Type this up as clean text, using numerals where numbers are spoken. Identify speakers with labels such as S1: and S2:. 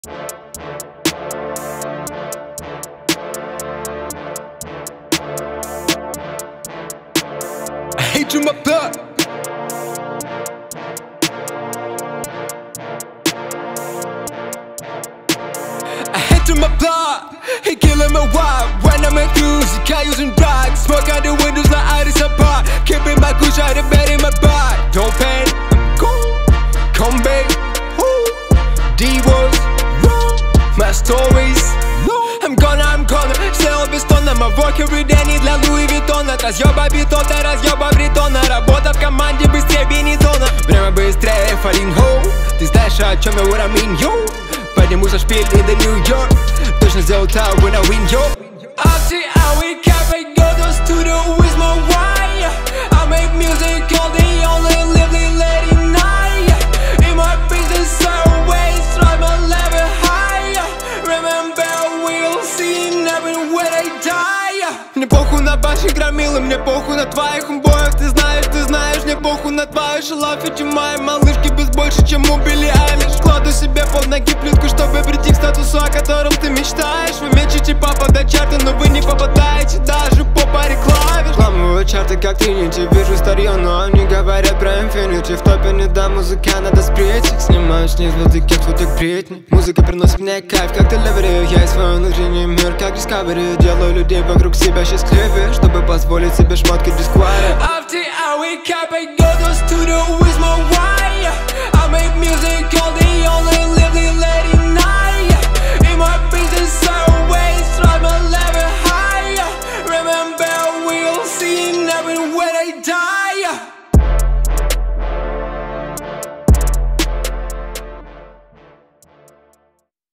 S1: I hate you, my blood. I hate you, my blood. He killing my vibe when I'm at music. I using drugs, smoke out the windows like iris apart. Keeping my kush out of bed in my bar. Don't panic, I'm cool. Come back, D-Wars, my stories. I'm gonna Сделал без тона, my work every day не для Луи Виттона. Разъеба бетон, ты разъеба бретона. Работа в команде быстрее Бенетона. Время быстрее, falling home. Ты знаешь, о чем я, what I mean, yo. Подниму за шпиль in the New York. Точно сделал так, when I win, yo. After I wake up, I go to the studio with my wife. I make music all day, only live late at night. In my business, I always try my level higher. Remember, we'll see never when I die. Мне похуй на ваших громилы, мне похуй на твоих умбоев. Ты знаешь, мне похуй на твои шалафики. Мои малышки без больше, чем у Билли Айлиш. Кладу себе под ноги плитку, чтобы прийти к статусу, о котором ты мечтаешь. Вы мечете попадать чарты, но вы не попадаете даже по паре клавиш. Взламываю чарты, как Тринити, вижу старье, но они говорят про Infinity. В топе не да, музыка, надо спреть. Снимаю с них звезды, кекс, как Бритни. Музыка приносит мне кайф, как Delivery. Я и свой внутренний мир, как Discovery. Делаю людей вокруг себя счастливее, чтобы позволить себе шмотки без квари. After I wake up, I go to the studio with my wife. I make music all day, only live late.